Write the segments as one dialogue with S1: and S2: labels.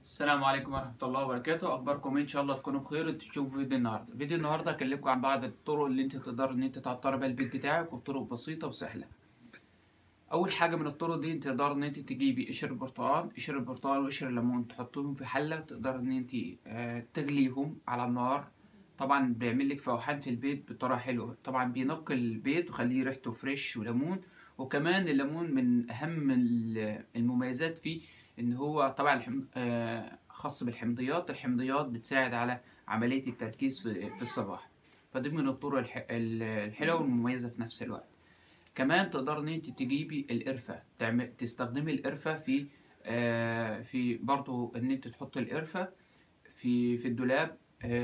S1: السلام عليكم ورحمة الله وبركاته. أخباركم إيه؟ إن شاء الله تكونوا بخير وتشوفوا فيديو النهاردة هكلمكم عن بعض الطرق اللي أنت تقدر إن أنت تعطر بيها البيت بتاعك، وبطرق بسيطة وسهلة. أول حاجة من الطرق دي، أنت تقدر إن أنت تجيبي قشر البرتقال وقشر الليمون، تحطيهم في حلة، تقدر إن أنت تغليهم على النار. طبعا بيعمل لك فوحان في البيت بطريقة حلوة، طبعا بينقي البيت ويخليه ريحته فريش وليمون. وكمان الليمون من أهم المميزات فيه إن هو طبعا خاص بالحمضيات. الحمضيات بتساعد على عملية التركيز في الصباح. فدي من الطرق الحلوة والمميزة في نفس الوقت. كمان تقدر ان انت تجيبي القرفة، تستخدمي القرفة في برضو ان انت تحطي القرفة في الدولاب.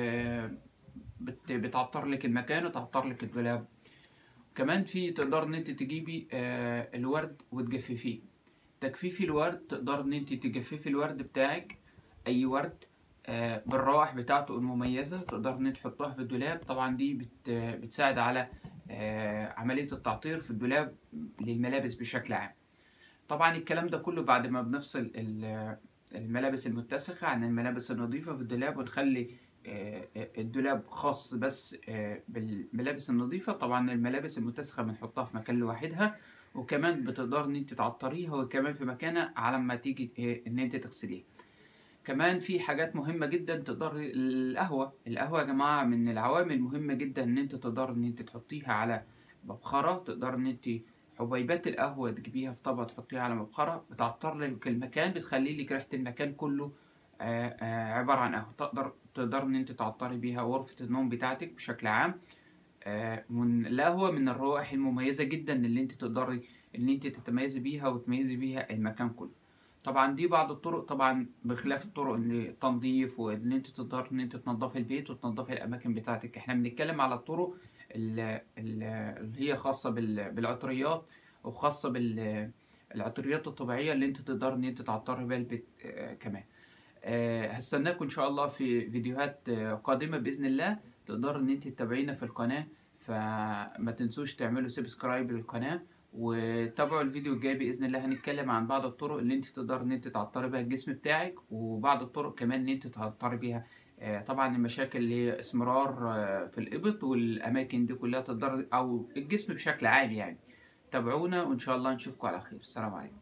S1: بتعطر لك المكان وتعطر لك الدولاب. كمان تقدر ان انت تجيبي الورد وتجففيه. تجفيف الورد، تقدر ان انت تجففي الورد بتاعك، اي ورد بالروائح بتاعته المميزة، تقدر ان انت تحطها في الدولاب. طبعا دي بتساعد على عملية التعطير في الدولاب للملابس بشكل عام. طبعا الكلام ده كله بعد ما بنفصل الملابس المتسخة عن الملابس النظيفة في الدولاب، ونخلي الدولاب خاص بس بالملابس النظيفة. طبعا الملابس المتسخة بنحطها في مكان لوحدها، وكمان بتقدر ان انت تعطريها وكمان في مكانها على ما تيجي ان انت تغسليها. كمان في حاجات مهمة جدا تقدر القهوة يا جماعة من العوامل المهمة جدا ان انت تقدر ان انت تحطيها على مبخرة. تقدر ان انت حبيبات القهوة تجيبيها في طبق تحطيها على مبخرة، بتعطر لك المكان، بتخلي لك ريحة المكان كله عبارة عن قهوة. تقدر ان انت تعطري بيها غرفة النوم بتاعتك بشكل عام. من القهوة من الروائح المميزة جدا اللي انت تقدري ان انت تتميزي بيها وتميزي بيها المكان كله. طبعا دي بعض الطرق، طبعا بخلاف الطرق اللي التنظيف وان انت تقدر ان انت تنظفي البيت وتنظفي الاماكن بتاعتك. احنا بنتكلم على الطرق اللي هي خاصة بالعطريات، وخاصة بالعطريات الطبيعية اللي انت تقدر ان انت تعطري بيها البيت كمان. هستناكم ان شاء الله في فيديوهات قادمة بإذن الله. تقدر ان انت تتابعينا في القناة، فما تنسوش تعملوا سبسكرايب للقناة وتابعوا الفيديو الجاي. بإذن الله هنتكلم عن بعض الطرق اللي انت تقدر ان انت تعطري بيها الجسم بتاعك، وبعض الطرق كمان ان انت تعطري بيها طبعا المشاكل اللي هي اسمرار في الإبط والأماكن دي كلها، تقدر أو الجسم بشكل عام يعني. تابعونا وإن شاء الله نشوفكم على خير. السلام عليكم.